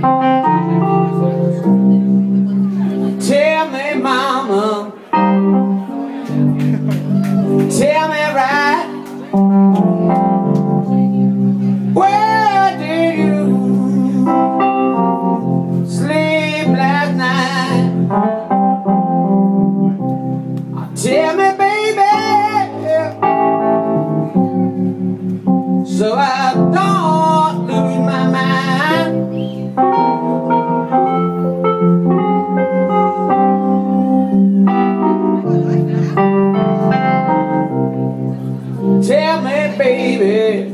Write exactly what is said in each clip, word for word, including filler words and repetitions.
Tell me, mama, tell me right, where did you sleep last night? Tell me, baby, so I don't lose my mind. Tell me, baby,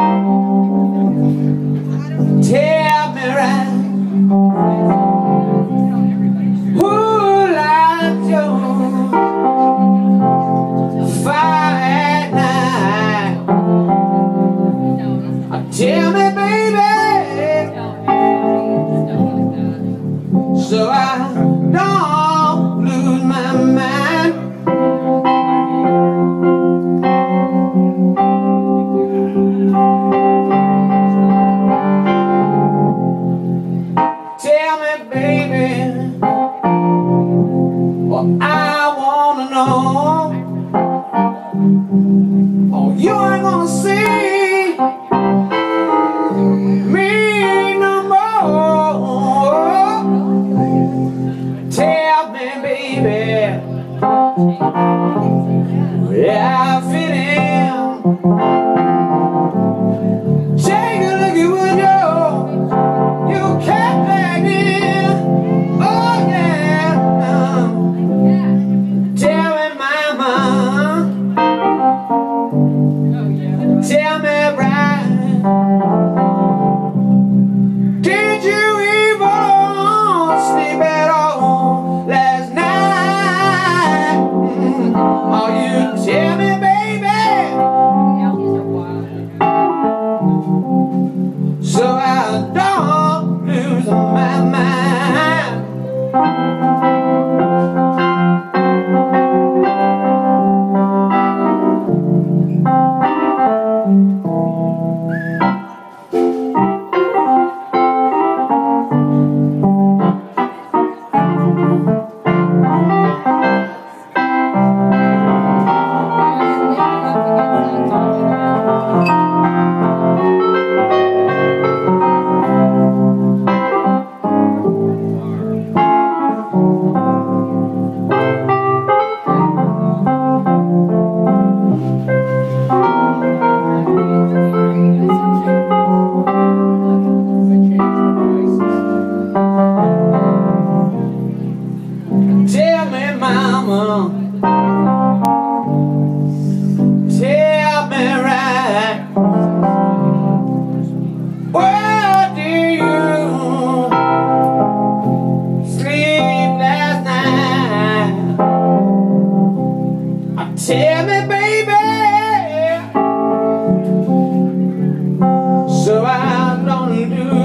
tell me right, who lights your fire at night? Tell me, baby, so I don't lose my mind. Tell me, baby, what I wanna know. Oh, you ain't gonna see me no more. Tell me, baby, where I fit in. Take a look at what you you can't back in. Oh yeah. Tell me, mama, tell me right, did you even sleep at all last night? Oh, you tell me, baby, so I don't lose my mind. Tell me, mama, tell me right, where do you sleep last night? Tell me, baby, so I don't lose